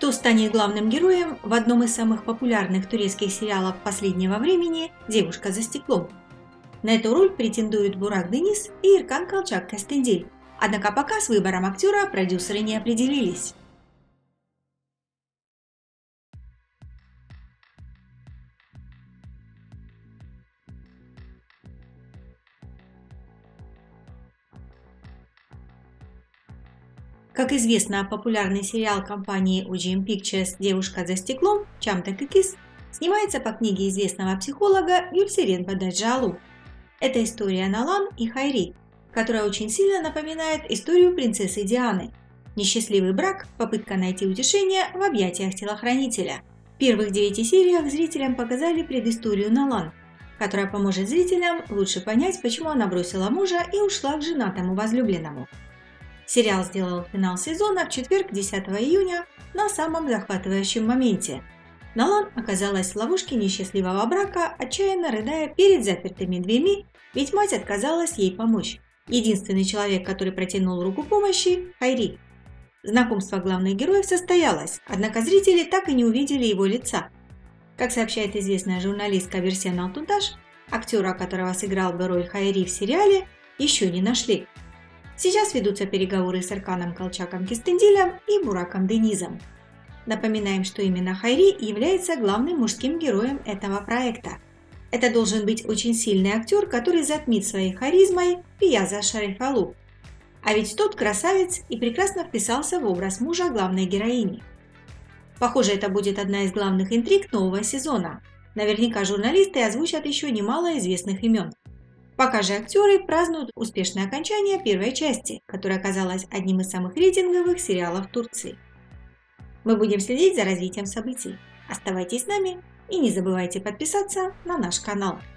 Кто станет главным героем в одном из самых популярных турецких сериалов последнего времени «Девушка за стеклом»? На эту роль претендуют Бурак Дениз и Иркан Калчак-Костендиль. Однако пока с выбором актера продюсеры не определились. Как известно, популярный сериал компании OGM Pictures «Девушка за стеклом» Чамтак Икис снимается по книге известного психолога Гюльсерен Бададжалу. Это история Налан и Хайри, которая очень сильно напоминает историю принцессы Дианы. Несчастливый брак, попытка найти утешение в объятиях телохранителя. В первых 9 сериях зрителям показали предысторию Налан, которая поможет зрителям лучше понять, почему она бросила мужа и ушла к женатому возлюбленному. Сериал сделал финал сезона в четверг, 10 июня, на самом захватывающем моменте. Налан оказалась в ловушке несчастливого брака, отчаянно рыдая перед запертыми дверьми, ведь мать отказалась ей помочь. Единственный человек, который протянул руку помощи – Хайри. Знакомство главных героев состоялось, однако зрители так и не увидели его лица. Как сообщает известная журналистка Берсен Алтунташ, актера, которого сыграл бы роль Хайри в сериале, еще не нашли. Сейчас ведутся переговоры с Ирканом Калчаком-Костендилем и Бураком Денизом. Напоминаем, что именно Хайри является главным мужским героем этого проекта. Это должен быть очень сильный актер, который затмит своей харизмой Пияза Шарифалу. А ведь тот красавец и прекрасно вписался в образ мужа главной героини. Похоже, это будет одна из главных интриг нового сезона. Наверняка журналисты озвучат еще немало известных имен. Пока же актеры празднуют успешное окончание первой части, которая оказалась одним из самых рейтинговых сериалов Турции. Мы будем следить за развитием событий. Оставайтесь с нами и не забывайте подписаться на наш канал.